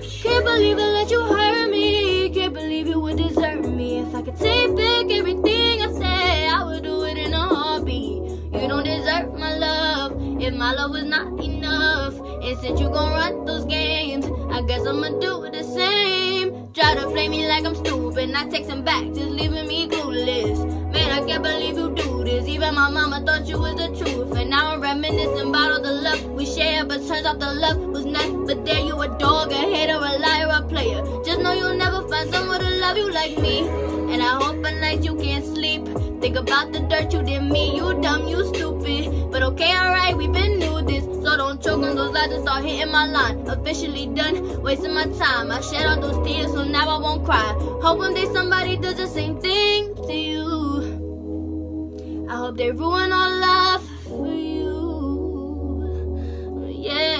Can't believe it let you hurt me. Can't believe you would desert me. If I could take back everything I said, I would do it in a heartbeat. You don't deserve my love if my love was not enough. And since you gon' run those games, I guess I'ma do the same. Try to play me like I'm stupid, not texting back, just leaving me clueless. Man, I can't believe you do this. Even my mama thought you was the truth. And now I'm reminiscing about all the love we shared, but turns out the love was never there. You a dog, a hater, a liar, a player. Just know you'll never find someone to love you like me. And I hope at night you can't sleep. Think about the dirt you did me. You dumb, you stupid. But okay, alright, we been knew this. So don't choke on those lies and start hitting my line. Officially done, wasting my time. I shed all those tears, so now I won't cry. Hope one day somebody does the same thing to you. I hope they ruin our life for you. Yeah.